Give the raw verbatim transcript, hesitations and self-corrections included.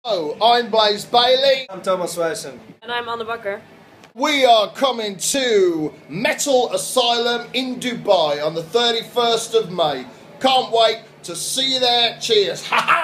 Hello, I'm Bayley. I'm Thomas Wijsen. And I'm Anne Bakker. We are coming to Metal Asylum in Dubai on the thirty-first of May. Can't wait to see you there. Cheers. Ha ha!